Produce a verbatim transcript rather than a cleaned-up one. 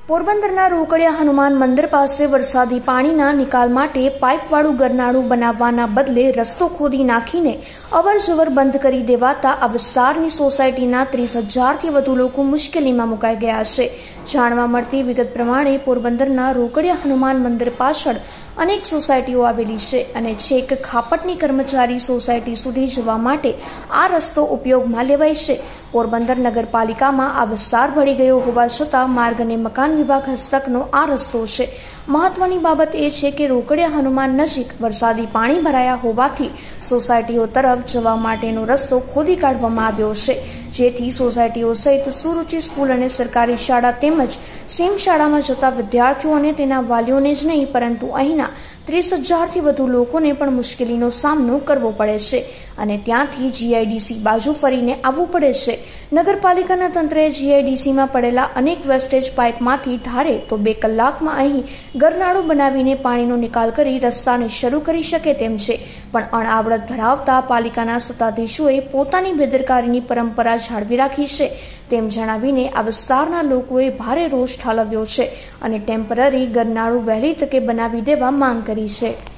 પોરબંદરના રોકડિયા હનુમાન મંદિર પાસે વરસાદી પાણીના નિકાલ માટે પાઇપવાળું ગરનાળું બનાવવાના બદલે રસ્તો ખોદી નાખીને અવરજવર બંધ કરી દેવાતા આ વિસ્તારની સોસાયટીના ત્રીસ હજારથી વધુ લોકો મુશ્કેલીમાં મુકાઈ ગયા છે। જાણવા મળતી વિગત પ્રમાણે પોરબંદરના રોકડિયા હનુમાન મંદિર પાછળ અનેક સોસાયટીઓ આવેલી છે અને છેક ખાપટની કર્મચારી સોસાયટી સુધી જવા માટે આ રસ્તો ઉપયોગમાં લેવાય છે। પોરબંદર નગરપાલિકામાં આ વિસ્તાર ભળી ગયો હોવા છતાં માર્ગ અને મકાન વિભાગ હસ્તકનો આ રસ્તો છે। મહત્વની બાબત એ છે કે રોકડિયા હનુમાન નજીક વરસાદી પાણી ભરાયા હોવાથી સોસાયટીઓ તરફ જવા માટેનો રસ્તો ખોદી કાઢવામાં આવ્યો છે, જેથી સોસાયટીઓ સહિત સુરુચિ સ્કૂલ અને સરકારી શાળા તેમજ સેમ શાળામાં જતા વિદ્યાર્થીઓ અને તેના વાલીઓને જ નહીં પરંતુ અહીંના ત્રીસ હજારથી વધુ લોકોને પણ મુશ્કેલીનો સામનો કરવો પડે છે અને ત્યાંથી જીઆઈડીસી બાજુ ફરીને આવવું પડે છે। નગરપાલિકાના તંત્રએ જીઆઈડીસીમાં પડેલા અનેક વેસ્ટેજ પાઇપમાંથી ધારે તો બે કલાકમાં અહીં ગરનાળું બનાવીને પાણીનો નિકાલ કરી રસ્તાને શરૂ કરી શકે તેમ છે, પણ અણઆવડત ધરાવતા પાલિકાના સત્તાધીશોએ પોતાની બેદરકારીની પરંપરા જાળવી રાખી છે તેમ જણાવીને આ વિસ્તારના લોકોએ ભારે રોષ ઠાલવ્યો છે અને ટેમ્પરરી ગરનાળું વહેલી તકે બનાવી દેવા માંગ કરી છે।